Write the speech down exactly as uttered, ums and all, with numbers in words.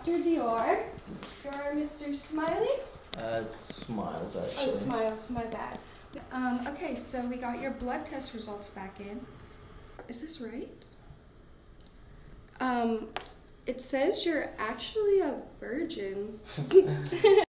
Doctor Dior. You're Mister Smiley? Uh, Smiles, actually. Oh, Smiles, my bad. Um, okay, so we got your blood test results back in. Is this right? Um, it says you're actually a virgin.